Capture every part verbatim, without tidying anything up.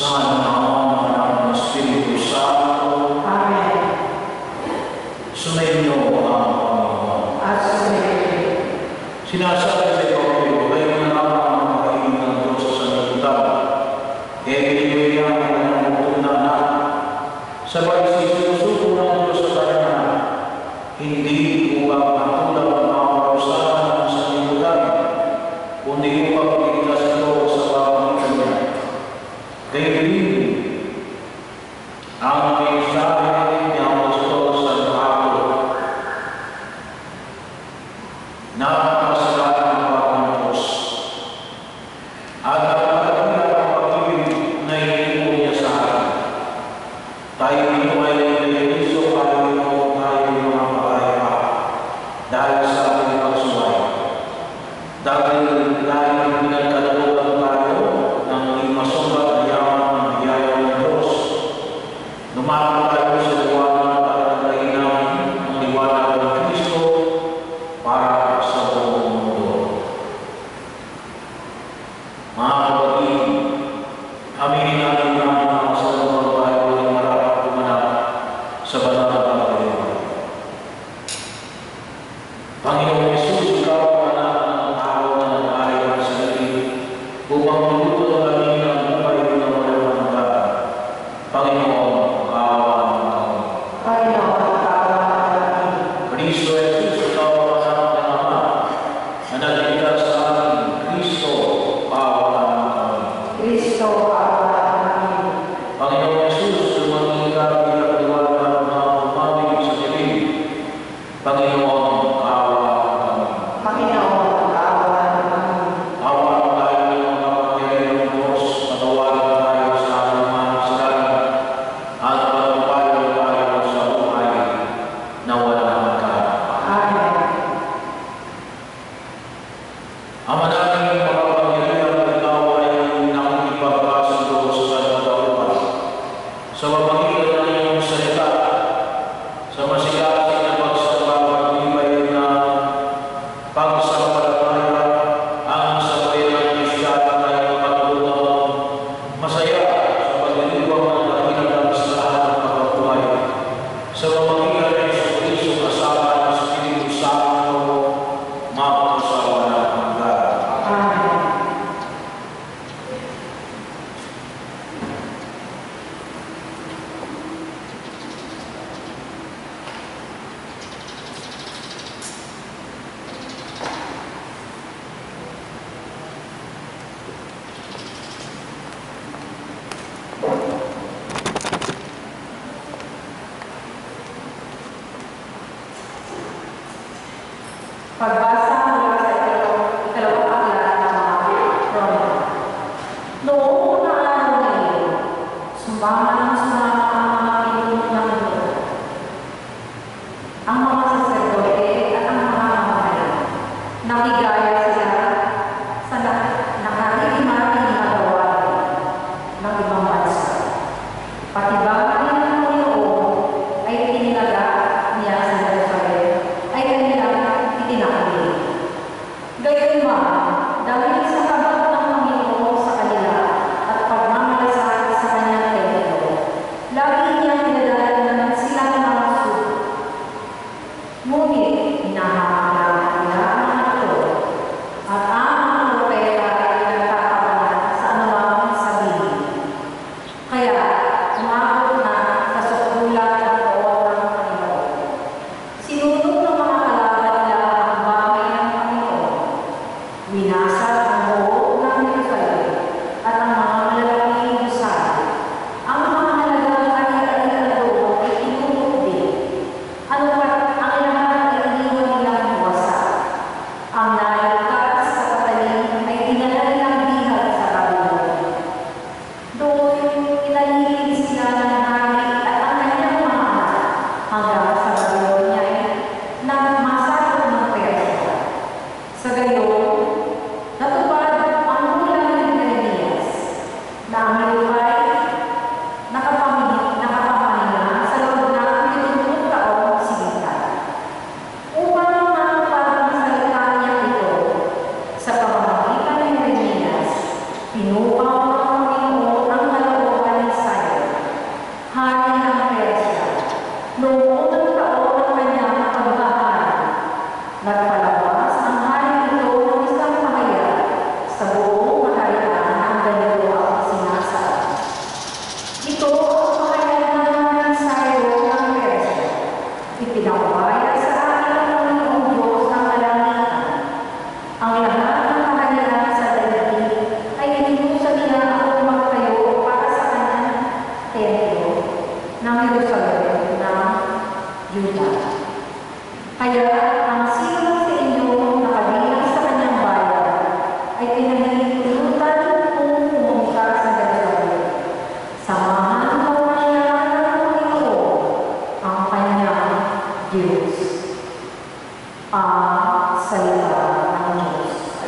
Pinupaw ng Panginoon ang kalooban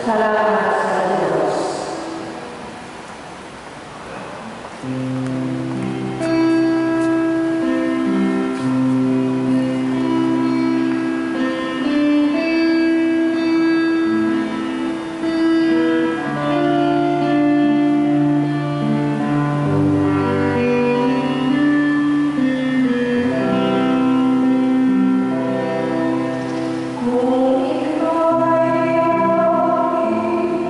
Salamat sa Diyos. Kung ikaw ay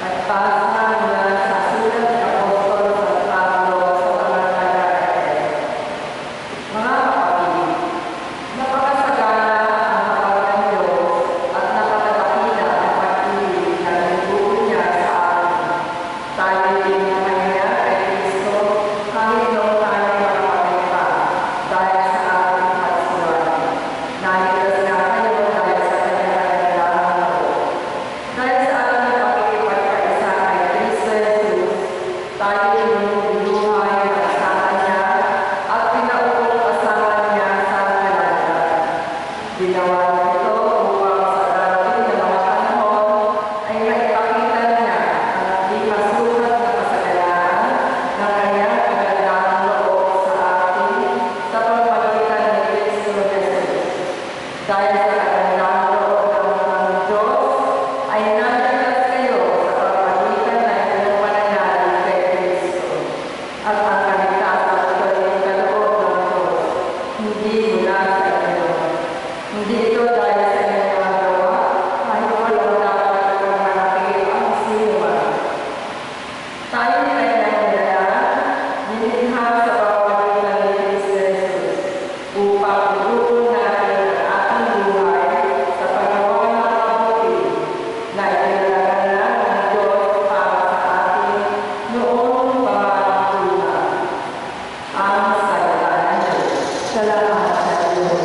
At pasa mula sa sulat ni Apostol San Pablo sa Talataya Epheso. Mga kapatid, napakasagana ang kapal ng Diyos at napakadakila ang pag-ibig na nagbuo niya sa atin. Tayo din naman niya kay Kristo kahit noong tayo marapatay pa dahil sa ating pagsuway. Naligtas nga kayo dahil sa kanyang kadakilaang loob. Dahil sa ating pakikipagkaisa kay Kristo Jesus, tayo din binuhay kasama niya at pinaukol kasama niya sa kalangitan. Ginawa niya ito upang sa darating na mga panahon ay maipakita niya ang di masukat na kasagalaan ng kanyang kagandahang loob sa atin sa pamamagitan ni Kristo Jesus. Dahil sa kagandahang loob ng ng Diyos ay naligtas kayo sa pamamagitan ng inyong pananalig kay Kristo. At ang kaligtasan ay kaloob ng Diyos, hindi mula sa inyo. Hindi ito dahil sa inyong nagawa, kahit walang dapat kung malaki ang sinuman. Tayo ay nagdala, nilikha sa pamamagitan ni Kristo Jesus, upang ibubuo natin ang ating buhay sa paggawa ng mabuti na itinalaga ng Diyos para sa atin noong pamamagitan. Ang salita ng Diyos. Salamat sa Diyos.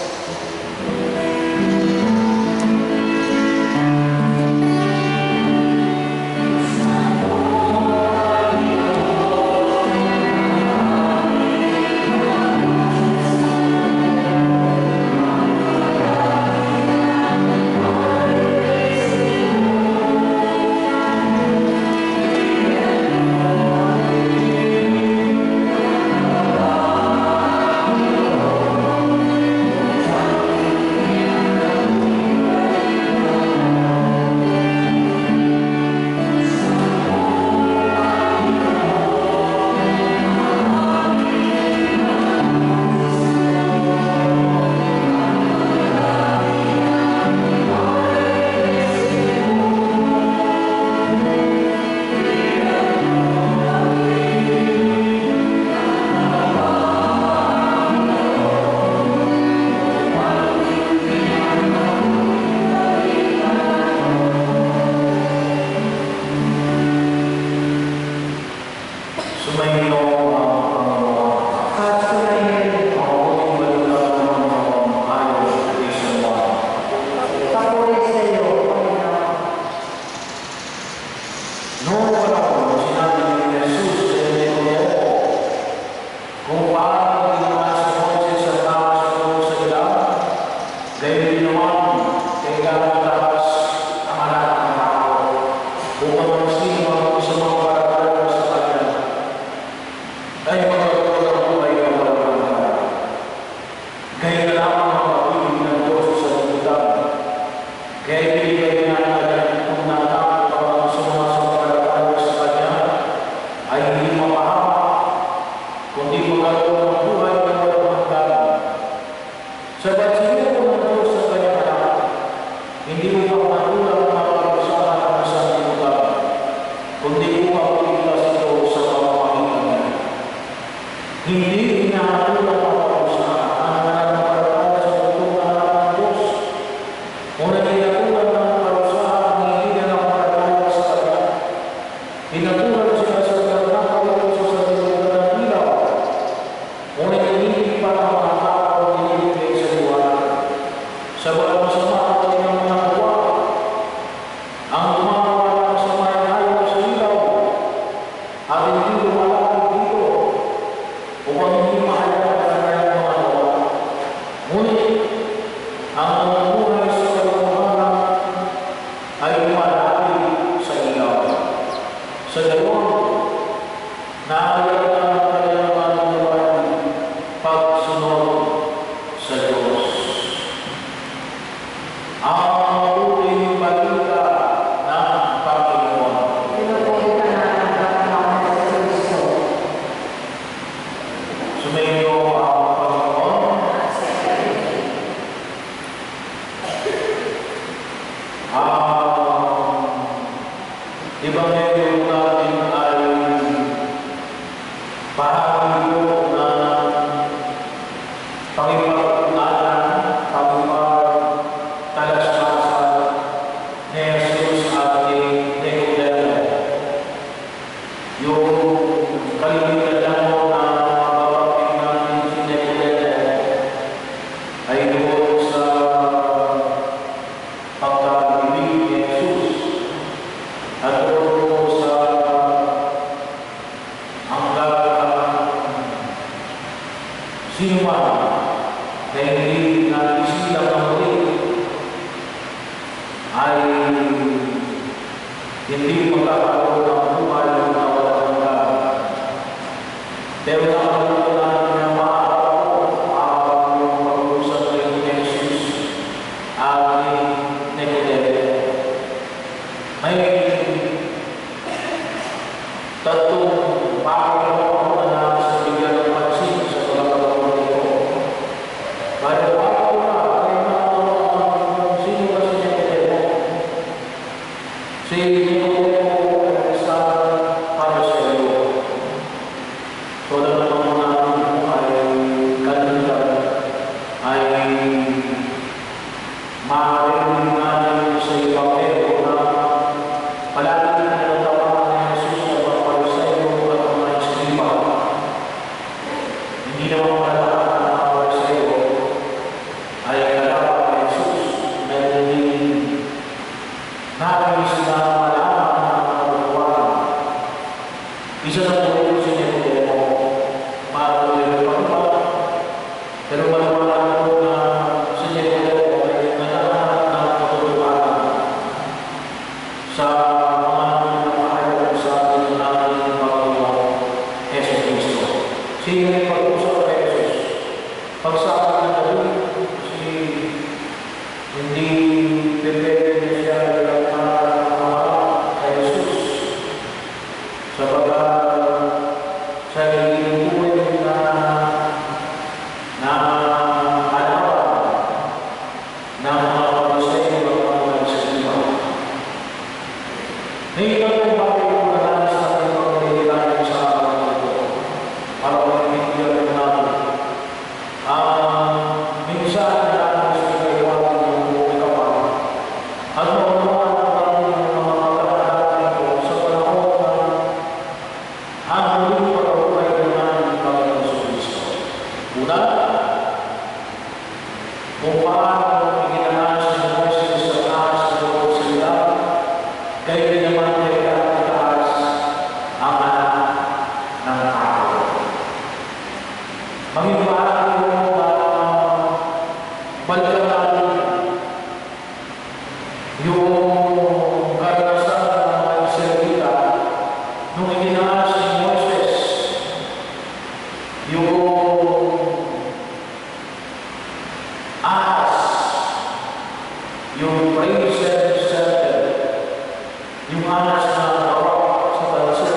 Sumayin mo ang Panginoon. At sumayin, Ang mabuting balita ng Panginoon ayon kay San Juan. papuri sa iyo, Panginoon. Noong panahon, sinabi ni Jesus sa Nicodemo kung paano ginawa si Moses ang taas doon sa ilang, gayon din naman kay gano'ng taas ang anak ng tao upang ang sino ang gusto mong parapara sa kanya ay magkaroon ng buhay na walang hanggan. Kaya na lamang ang pag-ibig ng Diyos sa lipunan. Kaya ibigay niya ang kanyang kung natakot ang mga sumasampalatayo sa kanya ay hindi mapahamak, kundi magkaroon ng buhay na walang hanggan. Sabat sinuko ng Diyos sa kanyang anak, hindi upang matulak na pag-usapan ng isang lipunan, kundi upang iligtas ito sa pamamagitan niya. Hindi inaatulad ang pag-usapan ang nananampalataya sa butong anak ng Diyos. Ngunit inatulad ng pag-usapan ang hindi nananampalataya sa kanya. Pinatulad sila sa nagkakaroon sa sarili ng ilaw. Ngunit hindi pa ng mga tao ang nilibigay sa liwanag. Sa walang masama ang kanyang mga gawa. Ang gumagawa ng masama ay ayaw sa ilaw at hindi lumalapit dito upang hindi mahalaga ang kanyang mga gawa. Ngunit ang namumuhay sa kalimutan ay lumalapit sa ilaw. Sa gayon, naaalala ang kanyang mga gawain pagsunod sa Diyos. Ang mabuting balita ng Panginoon. Pinupuri ka namin ang Panginoon sa Kristo. Sumainyo ang Panginoon. Ang Ebanghelyo natin ay bahagi po ng pangipag-unalan, pangipag-talasmasan ni Jesus ating Nicodemo. Yung kalimitan lang mo na mababapit natin si Nicodemo ay doon sa pagkakibig ni Jesus at doon sa hanggang sino man na hindi nagising ng muli ay hindi magkakaroon ng buhay na walang hanggan. Pero nakalimutan natin na maaaraw habang yung pag-uusap kayo ni Jesus at ni Nicodemo. May tatlong bagay ako na nais na bigyan ng pansin sa pagkakataon nito. Bago ako na, ay natanong sino ba si Nicodemo? Si Nicodemo ay isang Pariseo. So, alam naman natin kung ay kanina ay maaaring natin sa Ebanghelyo na palagi na natatawagan ni Jesus na mga Pariseo at mga Eskriba. Hindi naman pala lahat ng mga Pariseo ay kalaban ni Jesus na hindi nais na malaman ng mga katotohanan. Isa na po ito si Nicodemo, matuloy pa naman, pero malaman po na si Nicodemo ay nanahanap ng katotohanan sa mga pinapahayag sa atin ng ating Panginoon Hesus Kristo. Sino yung pag-usap kay Jesus? Pagsabi na gabi, si hindi pipili na siya ng mga kay Jesus. Sabagat sa inuwi na na alawan ng mga Pariseo at mga Eskriba. Ngayon po bakit yung madalas natin pagkakilala sa araw na ito para pagkakilala natin. Ang minsan na natin sa kailangan ng buong kapal at maunawan natin ng mga kalahatan ito sa panahon na ang muling pagkakulay naman ng Panginoon sa Kristo. Una, kung paano iginanaas ni Moises sa taas ng Lord sa ilang, kayo rin naman kailangan itaas ang anak ng tao. Mamimahal ko na balikan natin yung karanasan ng mga Israelita nung iginaas ni Moises yung ahas, yung praise and center, yung ahas na bawak sa bansa.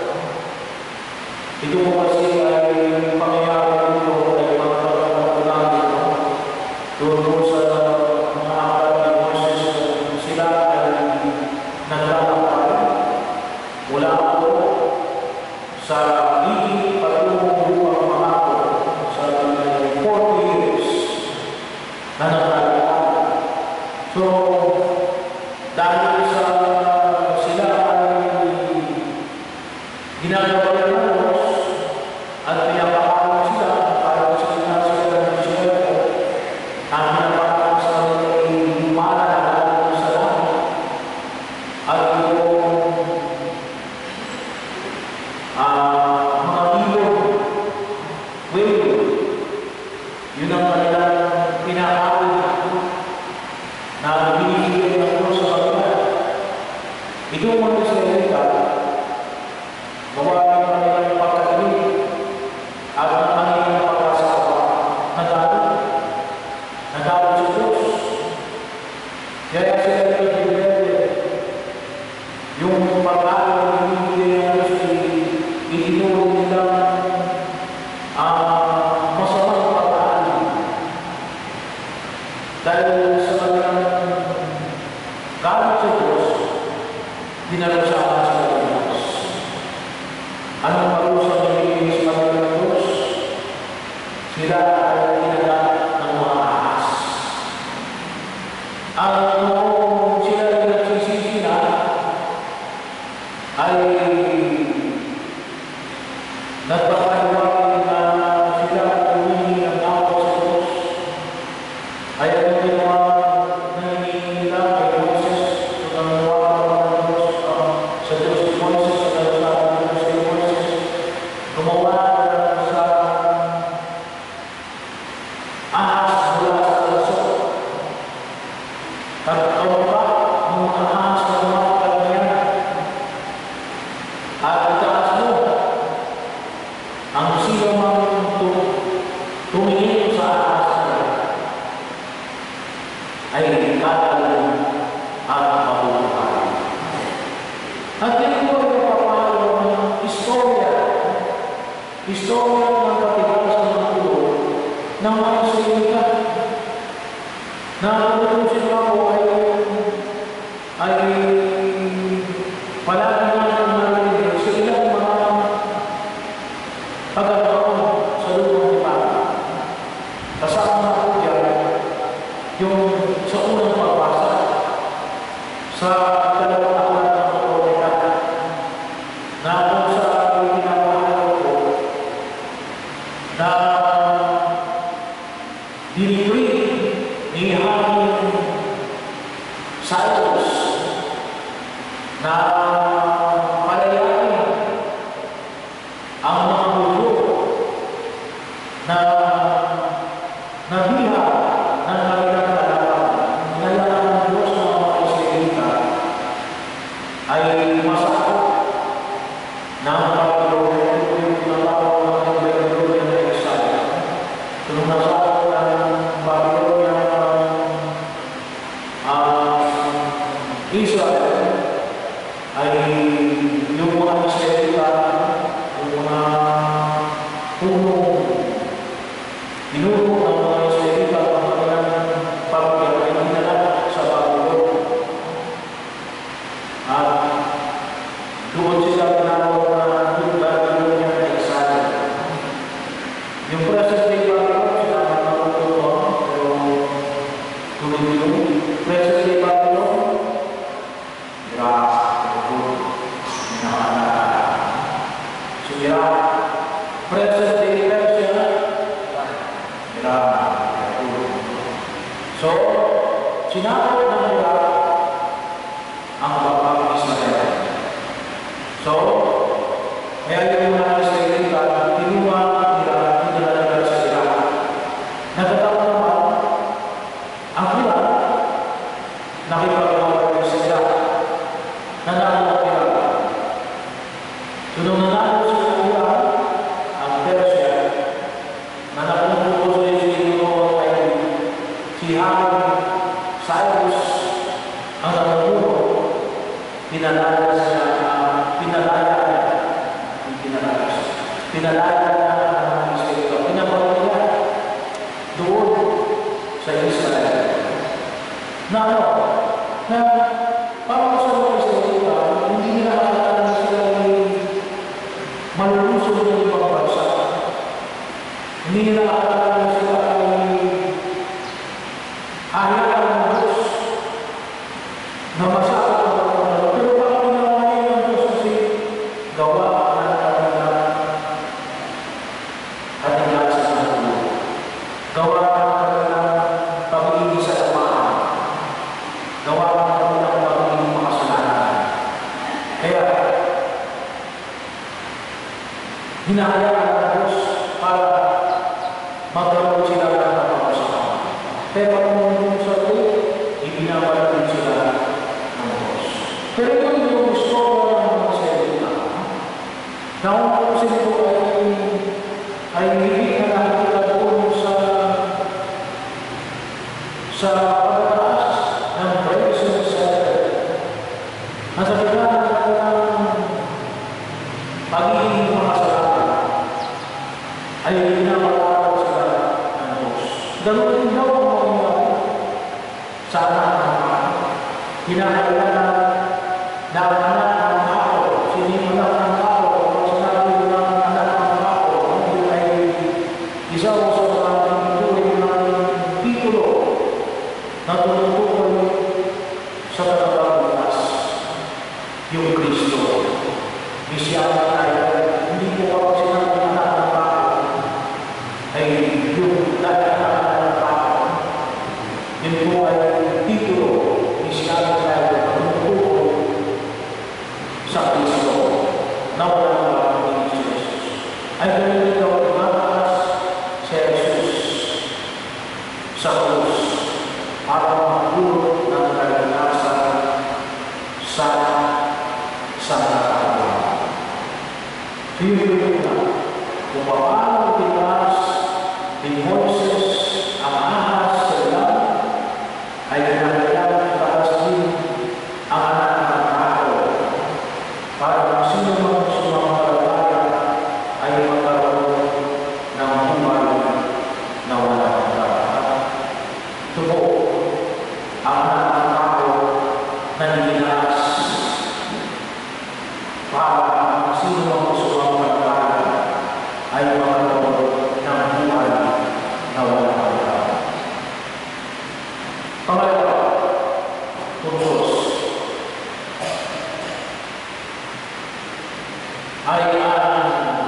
Ito po kasi ay pangyayari dito ay magkakaroon natin doon po sa mga akal ni Moses sila ay naglalakad mula po sa higit patungong upang mahako sa forty years na naglalakad. So, dahil sa sila ay ginagawa ng Diyos at pinapakalan sila para sa kinasila ng Israel at pinapakalan sa lumala na natin sa langit at yung uh, mga ilog, whale, yun ang kanilang pinakalan na binibigyan ng Diyos sa kanila. Ito ang mga Israelita, gawa ng kanilang pagkakalit at ang kanilang pagkasawa, nagalit, nagalit sa Diyos. Kaya sila nagbibigat yung pag-aaral ng binibigyan ng Diyos ay itinuro nilang uh, masamang pag-aaral. Dahil sa kanilang galit sa Diyos, dinala sa Taon pa, ang mataas na mga kalagayan. At itaas mo ang sino mang tumingin sa atas ay katalan at mabubuhay. At ito ay napapalo ng istorya. Istorya ng katigas ng ulo ng mga salita na kung sila po ay ay palagi natin marinig sa ilang mga pagkakaroon sa loob ng Panginoon. Kasama na po dyan yung sa unang pagbasa sa dalawang aklat ng Kronika na kung sa pinapahalaw ko na dinipri ni Haring Cyrus na palayain ang mga mundo na nabiha ng kanilang kalaban, nilalang ng Diyos ng mga Israelita ay masakot na ang Babilonian, ito yung tinatawag ng Babylonian exile. Kung nasakot ng Babylonian ang Israel ay yung mga Israelita, yung mga punong pinuno ng mga Israelita ang kanilang pamilya ay dinala sa Babylon. At doon sila tinawag na yung Babylonian exile. Yung present day Babylon, sila ang natutunan, pero tuloy-tuloy. Present day Babylon, Iraq, so Iraq, present day Persia, Iraq, so sinakot ng Iraq ang babang Israel. So, kaya yung mga Israelita, tinuwa nila, pinalalagal sa Iraq. Nagkataon naman, ang Iraq, nakipag-away sa Iraq, nanalo ang Iraq. So, nung nanalo sa Iraq, ang Persia, na napupupo sa Israel ay si Haring Cyrus ang napupupo, pinalala siya, pinalala niya, pinalala siya, pinalala niya ang mga Israelita, pinabalik niya doon sa Israel. Na ano? Na parang sa mga Israelita, hindi nila akala na sila ay malulusog ng ibang bansa. Hindi nila akala na sila ay hayaan ng Diyos na masakot ang mga bansa. Pero parang pinamahin ng Diyos kasi gawa ng kanilang katigasan ng ulo. Gawa ng kanilang pag-ibig sa tamaan. Gawa ng kanilang pag-ibig makasalanan. Kaya, hinahayaan ng Diyos para magkaroon sila ng kapapasama. Pero kung sa ito, ibinabalagin sila ng Diyos. Pero ito yung gusto ng mga Israelita. Na kung sila ito ay ay hindi na nakikita doon sa sa pagkataas ng praise and center. Nasa bigla ng pagiging makasalanan ay pinapatawag sila ng Diyos. Ganun din daw ang mangyayari sa anak ng mga. Hinahayaan na na ang anak ng tao, sino anak ng tao, kung sinabi ng anak ng tao, hindi ay isa o sa mga tuloy ng titulo na tumutukoy sa pagkakabukas, yung Kristo. Isyahan tayo, hindi po ako sinabi ng anak ng tao, ay yung anak ng tao. Yun po ay titulo, isyahan tayo, tumutukoy sa Kristo na walang bagay ni Jesus. Ay ganun ito, mataas si Jesus sa krus para magdulot ng kanilang Bibigyan na kung paano tinaas ni Moises ang ahas sa ilang ay kinakailangan itaas din ang anak ng tao para kung sino mang sumampalataya ay magkaroon ng buhay na walang hanggan. Ito po ang anak ng tao na itinaas para kung sino mang sumampalataya ay magkaroon ng buhay na walang hanggan. Pangalawa, tungkos ay ang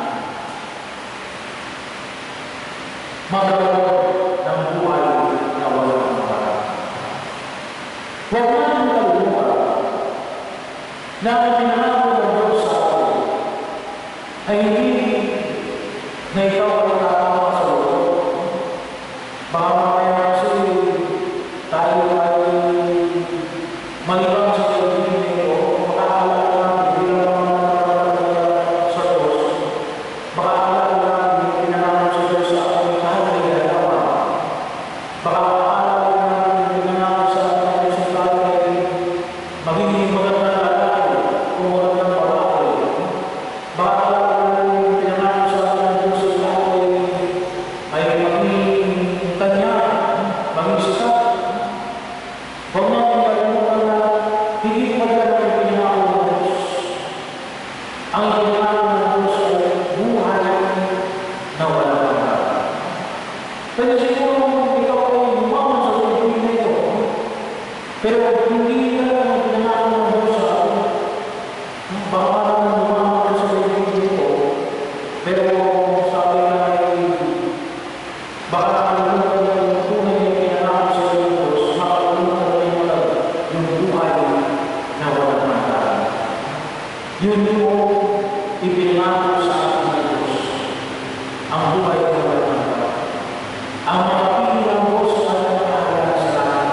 magkaroon ng buhay na walang hanggan. Huwag natin kaluluwa na ang pinangako ng Diyos sa atin ay hindi na ikaw ay tatama sa luto. Baka mamaya kasi tayo ay malibang sa kaibigan nito, makakala ko lang, hindi lang naman sa Diyos. Makakala ko lang, hindi pinangalan sa Diyos sa aking kahit ay dalawa. Baka makakala ko lang, hindi pinangalan sa aking sa kahit ay magiging magandang lalaki o magandang babae. Baka akala ko lang, hindi pinangalan sa aking Diyos sa kahit ay magiging kanya, maging sikat. Huwag natin kalimutan na hindi maganda ang pinangako ng Diyos. Ang pinangako ng Diyos ay buhay na walang hanggan. Pero siguro ikaw ay lumaman sa tuloy na ito. Pero hindi na ang pinangako ng Diyos sa atin. Baka naman lumaman ka sa tuloy na ito. Pero sabi na ay baka nakalimutan na yung tunay na pinangako sa iyo ng Diyos, makalimutan na yung walang yung buhay na walang hanggan. Yun yung ipinangako sa atin ng Diyos, ang buhay na walang hanggan. Ang makapili ng Diyos sa kanyang kahalaan sa lahat.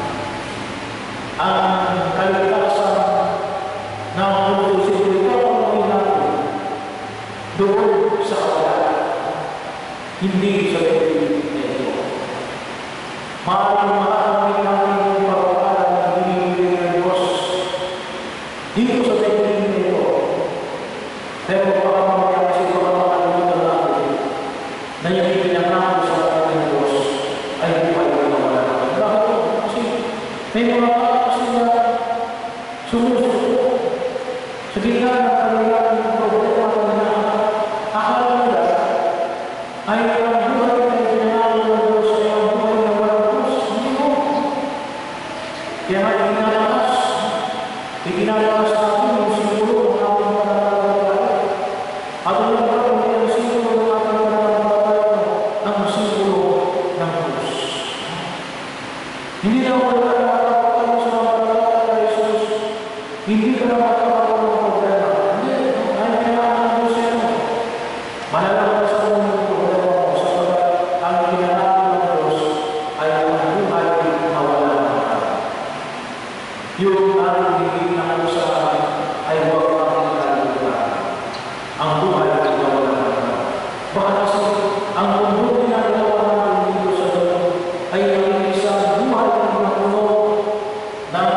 Ang kalikasan ng Diyos, ito ang gawin natin doon sa kahalaan. Hindi sa pagpili nito. Maaaring makakamit natin yung pagpapala na binibigay ng Diyos dito sa pagpili nito. Pero baka mamaya kasi baka makalimutan natin na yung ipinangako sa atin ng Diyos ay buhay na wala. Bakit po? Kasi may mga tao kasi na sumusuko sa gitna ng kanilang problema na akala nila ay ang buhay na ipinangako ng Diyos ay ang buhay na walang Diyos. Hindi po. Kaya nga ikinalakas, ikinalakas natin yung siguro ng ating pananampalataya. At ang nagkaroon ay ang siguro ng ating pananampalataya ng siguro ng Diyos. Hindi na wala na makakapagpalit sa mga pananampalataya kay Jesus. Hindi ka na makakapagpalit ng problema. Hindi. Ay pinangako ng Diyos yan. Malalaman sa mga problema mo sapagkat ang pinangako ng Diyos ay ang buhay na walang hanggan. Yung ating bibigyan sa atin ay huwag natin kalimutan ang buhay na walang hanggan. Baka kasi ang mundo na ginawa natin dito sa mundo ay ang isang buhay na puno ng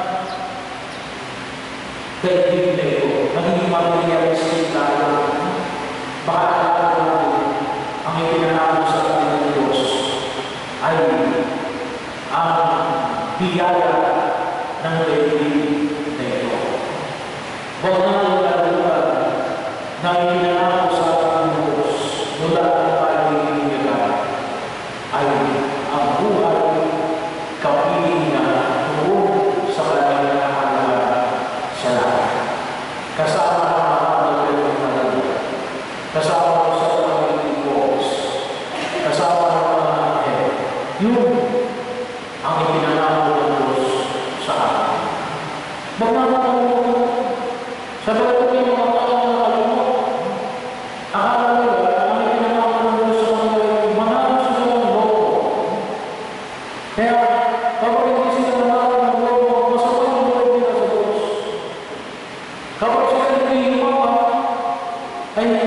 daigdig na ito. Naging materialistic tayo. Baka akala natin ang ipinangako sa atin ng Diyos ay ang biyaya ng daigdig na ito. Huwag natin kalimutan na ipinangako sa atin ng Diyos mula ang pag-ibigay ay ang buhay kapiling na tuon sa kanyang kahalagan sa lahat. Kasama ang mga nagpapalagay. Kasama sa pangiliting Diyos. Kasama ang mga anghel. Yun ang ipinangako ng Diyos sa atin. Magmamahal mo sa bawat yung mga tao na kalumot. Akala nila, ang ipinangako ng Diyos sa mga ay manalo sila ng loko. Kaya, kapag hindi sila manalo ng loko, masama yung loob nila sa Diyos. Kapag sila hindi himawa, ay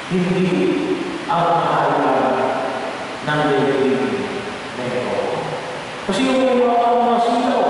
hindi ang kahalaga ng daigdig na ito. Kasi yung mga mga silaw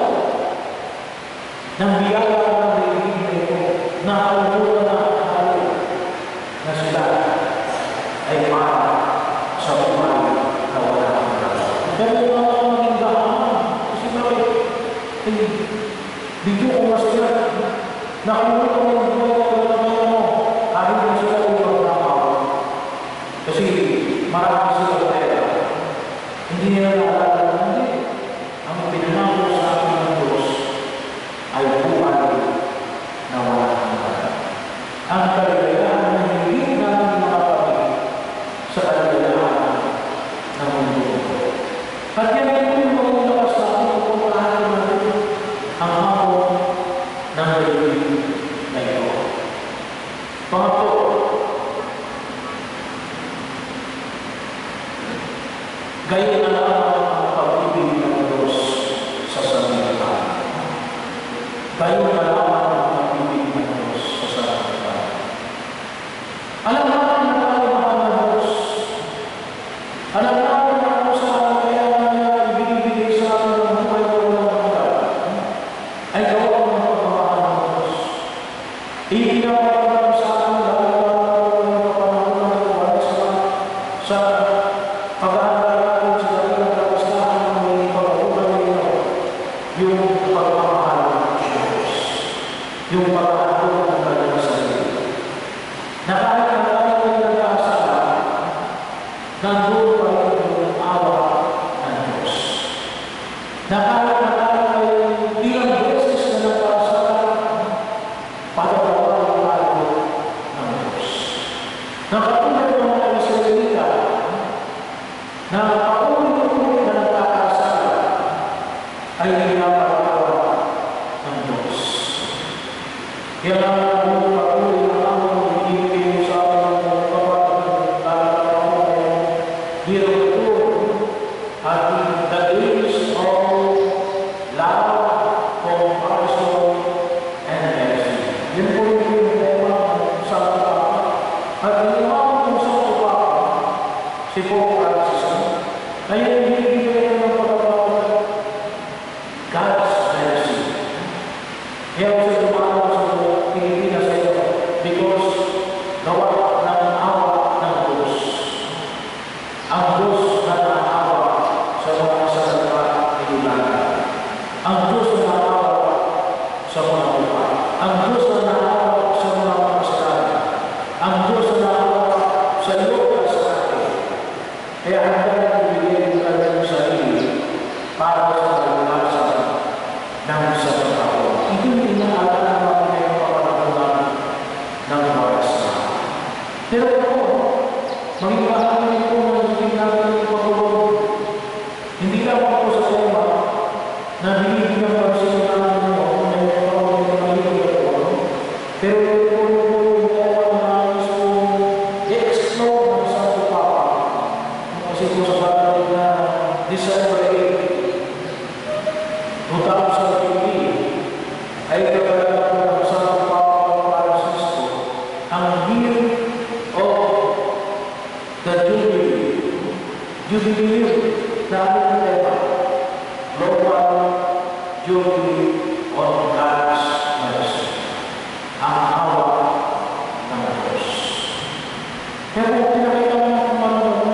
ng biyaya ng daigdig na ito, nakalimutan na kahalo na sila ay para sa buhay na wala ang kaso. Pero yung mga maging gahaman, kasi bakit? Ay, dito ko masaya, nakalimutan mo yung buhay na wala mo, kahit na sila yung magkakaw. Kasi marami sila pera, hindi nila naalala, hindi. Ang pinanako sa akin ng Diyos ay buhay na wala ang kaso. Ang kaligayahan na hindi namin makapagin sa kaligayahan ng mundo. At yan ay yung mga lakas natin kung lahat natin ang hapon ng daigdig na ito. Pangatlo, gaya na lang ang pag-ibig ng Diyos sa sanlibutan. Gaya na lang ang pag-ibig ng Diyos sa sanlibutan. Alam natin na tayo mahal na Diyos. Alam natin na kung saan kaya niya ibinibigay sa atin ang buhay na walang hanggan ay gawa ng pagmamahal ng Diyos. Ibinabagay sa atin dahil ang panahon ng buwan sa sa pag-aaral natin sa dating kapastahan ng may pag-uulan nila yung pagmamahal ng Diyos. Yung pag-aaral ng kanyang sarili. Na kahit na tayo ay nag-aasala, nandun pa rin yung awa ng Diyos. Na kahit na tayo ay ilang beses na nag-aasala, pagkakawa yung awa ng Diyos. Na katulad ng mga Israelita, na paulit-ulit na nag-aasala, ay pinapagawa ng Diyos. Kaya nga yung patuloy na amang ibigay sa amin ng kapatid na hirap at the days of love, compassion, and mercy. Yun po yung tema ng Santo Papa. At iniwag ng Santo Papa, si Pope Francis, ay ibigay ng pagkakawala God's mercy. Kaya ko siya dumanaw sa Pilipinas sa ito because gawa ng awa ng Diyos. Ang Diyos na naawa sa mga salita ni Ilaga. Ang Diyos na naawa sa mga lupa. Ang Diyos na naawa sa mga kasalanan. Ang Diyos na naawa sa lupa sa atin. Kaya handa na ibigay ng kanyang sarili para sa kalulasan ng sa tao. Ito yung inaalala natin ngayong kapanahonan ng oras na. Pero ito, maging bahagi ito ng naging natin yung pagulong. Hindi lang ako sa tema na binibigyan ng pansin natin mo kung may pagulong na magiging ito. Pero ito yung tema na gusto i-explore ng Santo Papa. Kasi ito sa batang na December eighth, two thousand fifteen, ay kapalaran ng Santo Papa Francisco ang year of the Jubilee. Jubilee na ang tema, Global Jubilee on God's Mercy. Ang awa ng Diyos. Kaya kung pinakita mo ang kumanoon,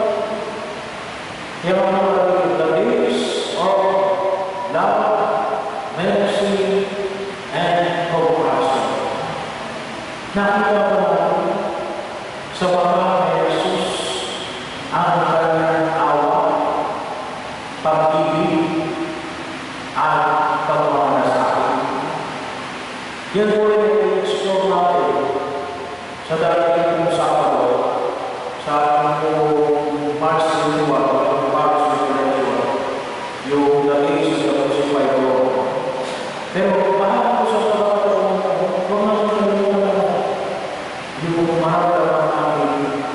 yung mga the days of love, mercy, and compassion. Nakita ko natin sa mga ni Jesus ang kanyang awa, pag-ibig, at pagmamalasakit. Yan po rin ang i-explore natin sa darating kong Sabado, sa ating March twenty-one, March twenty-one, yung dating sa crucified Lord. Pero bahagi ko sa Sabado, huwag naman kalimutan yung mahalaman namin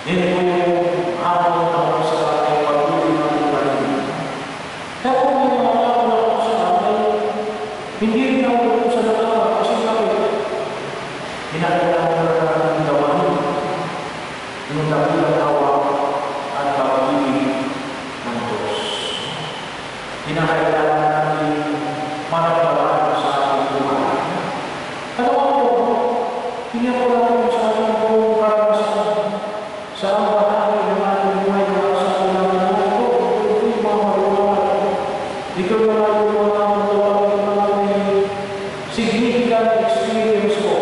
Yan po yung hapon na sa ating pag-ibig ng paligid. Kaya kung may mga tao na ako sa akin, hindi rin ako sa natawa kasi bakit? Hinakailangan na ng gawain, yung dakilang awa at pag-ibig ng Diyos. Hinakailangan natin managpalaan sa ating buhay. Ano ako? Hindi ako lang sa ating buong karanasan sa ang bahagi ng ating buhay na sa ating naman ito. Ito yung mga malulang. Ito yung mga malulang ng mga significant experience ko.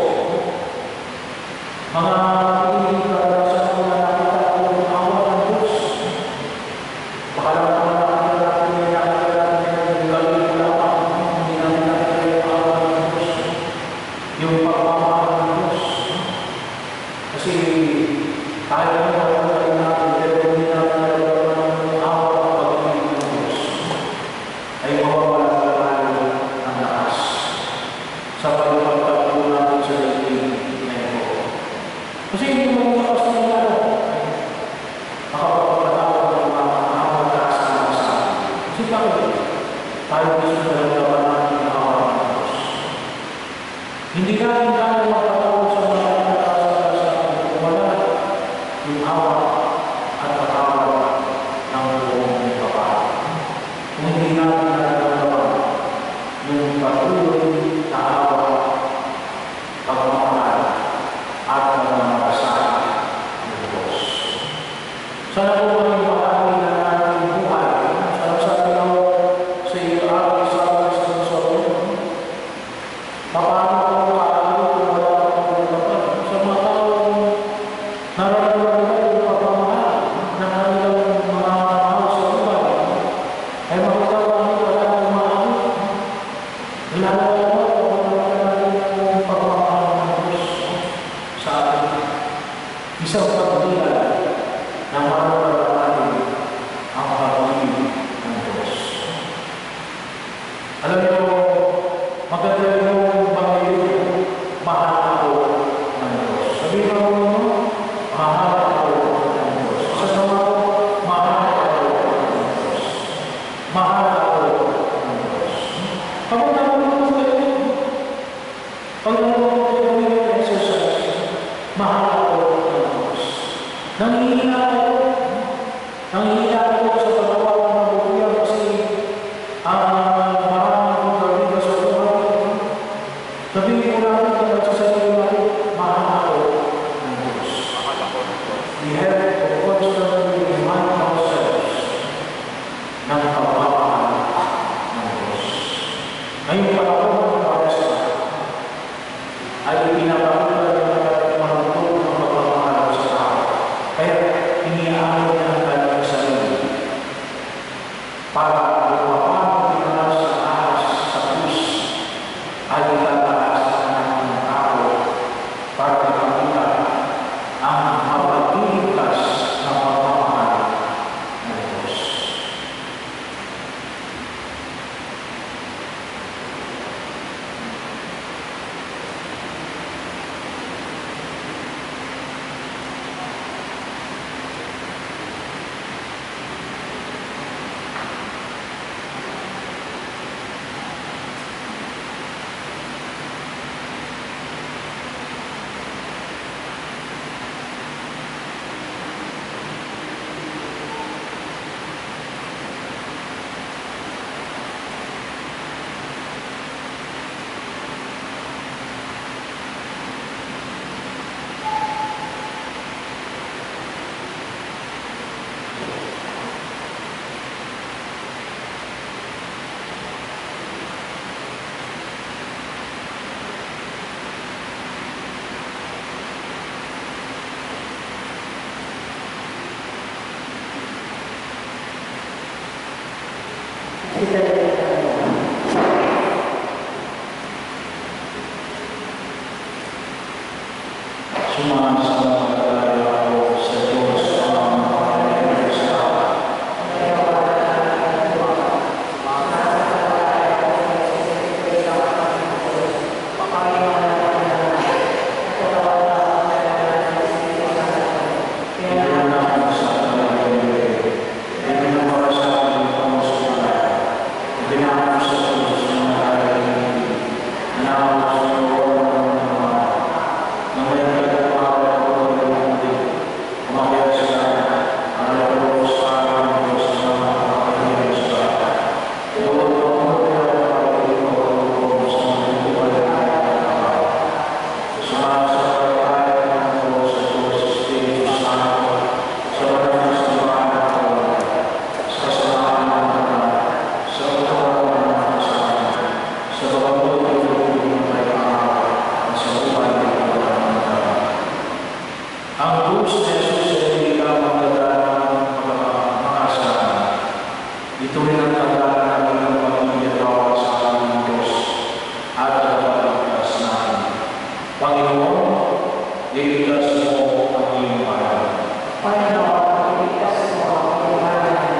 Mga pag-ibig karanasan ko na nakita ko ng awa ng Diyos. Pakalang ko na nakita natin yung nakita natin yung galing ko lang ako. Hindi namin nakita yung awa ng Diyos. Yung pagmamahal ng Diyos. Kasi tayo na wala tayo natin, pero hindi natin nalalaman ng awa at pag-ibig ng Diyos ay mawawala na tayo ng lakas sa pagpagpagpag natin sa daigdig na ito. Kasi hindi mo lakas na lalo ay makapagpapatawag ng mga nakapagtaas na sa atin. Kasi bakit? Tayo gusto na nalalaman natin ang awa ng Diyos. Hindi natin tayo magpatawag sa mga nakapagtaas sa atin kung wala yung awa at patawag ng buong kapal. Kung hindi natin nalalaman yung patuloy na awa, pagmamahal, at pagmamakasabi ng Diyos. Sana po maging bahagi ng ating buhay. Sana sabi ako sa iyo, aking sabi sa Diyos, paano ko kaalo kung wala akong kapal? Sa mga taong nararamdaman nila yung pagmamahal na kanilang mga mahal sa buhay, ay makita ko ang wala akong mahal. Ilalala mo kung wala natin yung pagmamahal ng Diyos sa atin. Isang pagdilan na mararamdaman natin ang pag-ibig ng Diyos. Alam niyo, maganda yung pag-ibig, mahal ako ng Diyos. Sabihin mo mo, mahal ako ng Diyos. Sa sama ko, mahal ako ng Diyos. Mahal ako ng Diyos. Kapag naman mo kayo, pag naman mo kayo yung exercise, mahal ako ng Diyos. Nangihina ako. Nangihina ako sa paggawa ng mabubuyan kasi ang maraming kong gawin sa buhay. Sabihin ko natin kung nagsasarili natin, mahal ako ng Diyos. We have to constantly remind ourselves ng pagmamahal ng Diyos. Ngayong panahon ng Pareska ay pinapakita ng mga marunong ng pagmamahal sa tao. Kaya iniaalok niya ang kanyang sarili para lumapang ang pinalas sa ahas sa krus ay itataas ng mga tao para ipakita ang mapag-iligtas ng pagmamahal ng Diyos. Sumasalamatayo ako sa Diyos ang Panginoon sa Kaya krus ni Jesus ay hindi ka magdadala ng makasalanan. Ito rin ang tandaan namin ng pamilya tawag sa aming Diyos at ang pagligtas namin. Panginoon, iligtas mo ang iyong bayan. Panginoon, iligtas mo ang iyong bayan.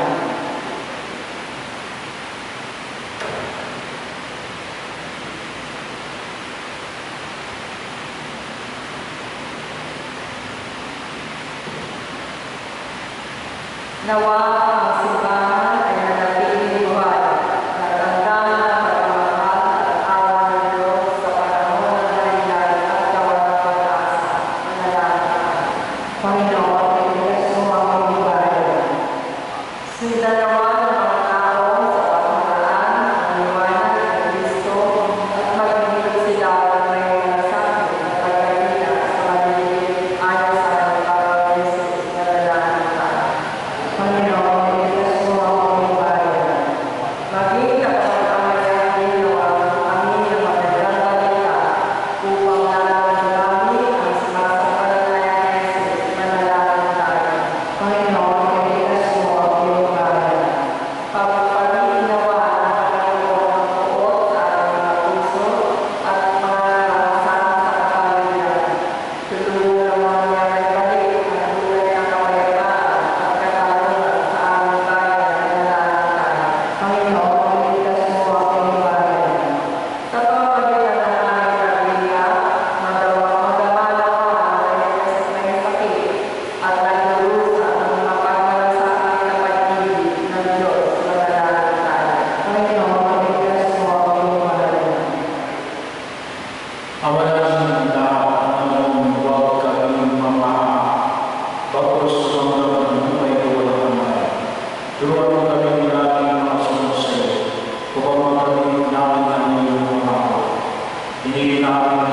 Nawa ang simbahan ay nanatiling buhay, nagtanda ng pagmamahal at awa ng Diyos sa panahon ng dahilan at gawa ng pag-asa. Manalangin. Panginoon, iligtas mo ang iyong bayan. Sinanawa ng mga tao sa pamahalaan ang liwanag ng Kristo at magiging sila ng may malasakit at pagkakita sa malilit ayon sa pagkakaroon ng Jesus na lalaki tayo. Panginoon, iligtas mo ang iyong bayan. Maging kapag-amayan ginawa ng amin ng magandang balita upang lalong dumami ang sumasampalataya kay Jesus na lalaki tayo. Panginoon, iligtas mo ang iyong bayan. Pagpapalinawa ng Panginoon ang puot sa ating mga puso at mga karanasan sa kapaligiran. Tulungan naman niya may balik ang tunay na kapayapaan at katarungan sa aming bayan na nananalig tayo. Panginoon, iligtas mo ang iyong bayan. Sa pamamagitan ng aming paglinga, magawa magdamalawa ang may may sakit at nagdurusa ang mga pagmalasakit na pag-ibig ng Diyos na nananalig tayo. Panginoon, iligtas mo ang iyong bayan. Awalan ng lahat ng huwag kaming mamaha, bagos mga buhay na walang kamay. Turuan mo kami laging makasunod sa iyo, upang makamit namin ang iyong pangako. Hindi namin